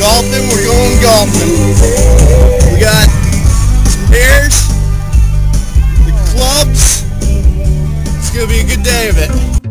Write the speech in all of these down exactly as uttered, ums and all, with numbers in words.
golfing, we're going golfing. We got some pairs, the clubs. It's gonna be a good day of it.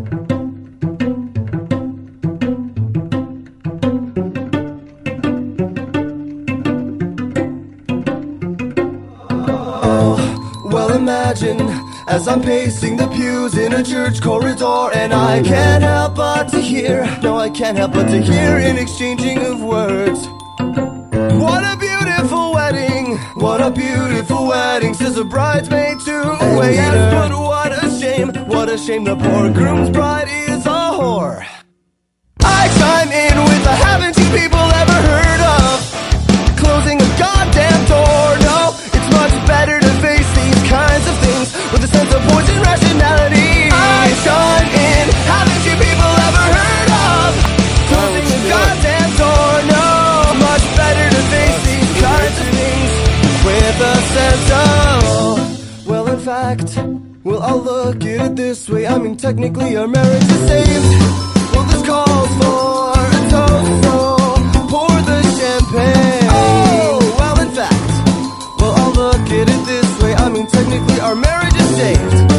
Well, imagine as I'm pacing the pews in a church corridor, and I can't help but to hear, no, I can't help but to hear an exchanging of words. What a beautiful wedding, what a beautiful wedding, says a bridesmaid to a waiter. Yes, but what a shame, what a shame the poor groom's bride is a whore. I chime in with a haven't you people ever heard of closing a goddamn door? No, it's much better to face these kinds of things with a sense of poison rationality. I chime in, haven't you people ever heard of closing a goddamn door? No, much better to face these kinds of things with a sense of, well, in fact, well, I'll look at it this way. I mean, technically our marriage is saved. Well, this calls for a toast, so pour the champagne. Oh, well, in fact, well, I'll look at it this way. I mean, technically our marriage is saved.